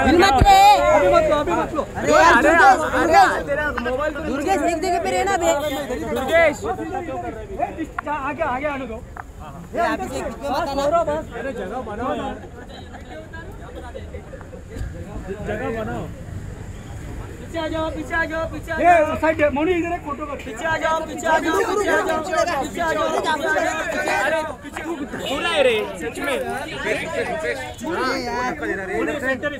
मत रे, अभी मत लो। अरे यार दुर्गेश देख देख पे रहना बे। दुर्गेश आगे आने दो। आप इसे बीच में मत आना। अरे जगह बनाओ यार, जगह बनाओ। पीछे आ जाओ, पीछे आ जाओ, पीछे आ जाओ। साइड मोनी इधर एक फोटो कर। पीछे आ जाओ, पीछे आ जाओ, पीछे आ जाओ, पीछे आ जाओ। अरे पीछे पूरा है रे सच में। सेंटर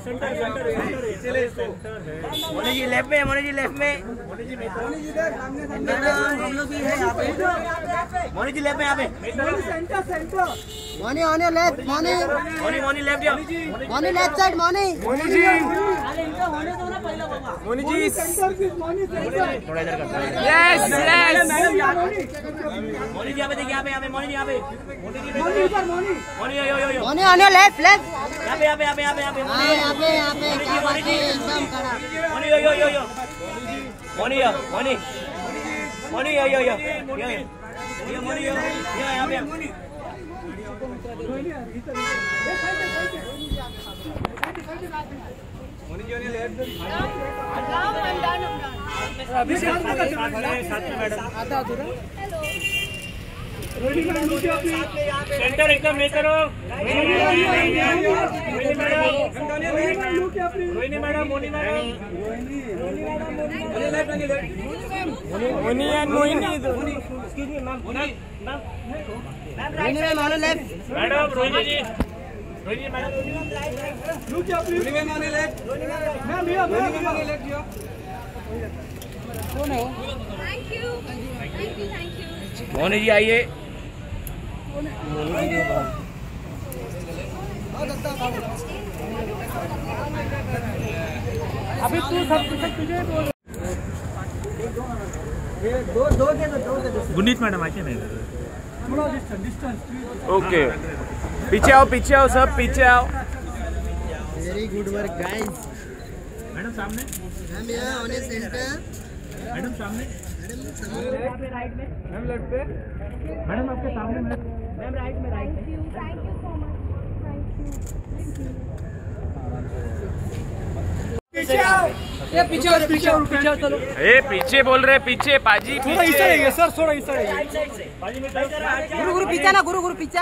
मोनी जी लेफ्ट में, मोनी जी लेफ्ट में, मोनी जी हम लोग भी है यहाँ पे। मोनी जी लेफ्ट में, यहाँ पे centre Moni on your left, Moni Moni left जाओ, मोनी लेफ्ट साइड, मोनी जी मोनी जी थोड़ा इधर कर। यस मोनी जी यहाँ पे देखिए, यहाँ पे मोनी जी, यहाँ पे Moni yo Moni on your left, यहाँ पे मोनी जी एकदम खड़ा। मोनी यो मोनी मोनी यो मोनी यो यहाँ पे। सेंटर एकदम ले करो। Rohini madam, Moni madam, Moni and Mohini. Excuse me ma'am, Rohini ma'am on left, madam Rohini ji, Rohini madam, Rohini ma'am on left, ma'am left. कौन है? Thank you. मोनी जी आइए। अभी तू सब तुझे बोल। दो गुनीत मैडम आके नहीं थोड़ा डिस्टेंस। ओके पीछे आओ सब पीछे आओ। Very good work guys. Madam सामने, मैम यहाँ ऑन सेंटर, मैडम सामने, मैम राइट में, मैम लेफ्ट पे, मैडम आपके सामने, मैम राइट में, थैंक यू सो मच। पीछे चलो। ए पीछे बोल रहे, पीछे पाजी, थोड़ा इस साइड है सर, थोड़ा इस साइड है। गुरु पीछा ना, गुरु पीछा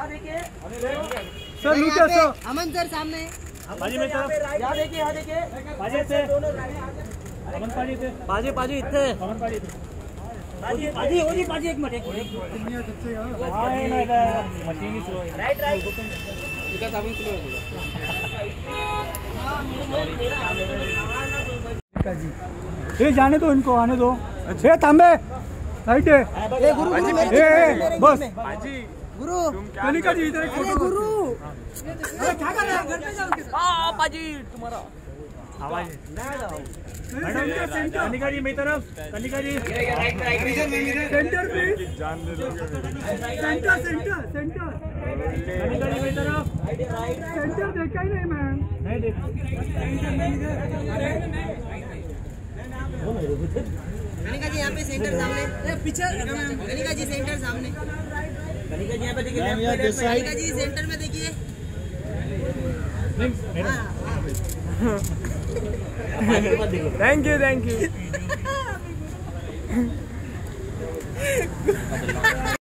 sir look sir, Aman sir सामने, पाजी में तरफ, यहाँ देखिए पाजी से अमन, पाजी से पाजी इथे अमन, पाजी एक मिनट मशीन स्लो है। राइट विकास अमन स्लो है। ये जाने दो, इनको आने दो। अच्छा तांबे राइट है। ए गुरु मेरे बस गुरु कनिका जी इधर। अरे गुरु अरे क्या कर रहे हैं? घर पे जाओ। हां पाजी तुम्हारा आवाज मैडम। कनिका जी मेरी तरफ, कनिका जी सेंटर पे जान दे दोगे। सेंटर कनिका जी मेरी तरफ, सेंटर देखा ही नहीं मैम, नहीं देखा। कनिका जी यहाँ पे सेंटर सामने, पीछे कनिका जी सेंटर सामने, कनिका जी यहाँ पे देखिए, कनिका जी सेंटर में देखिए। Thank you.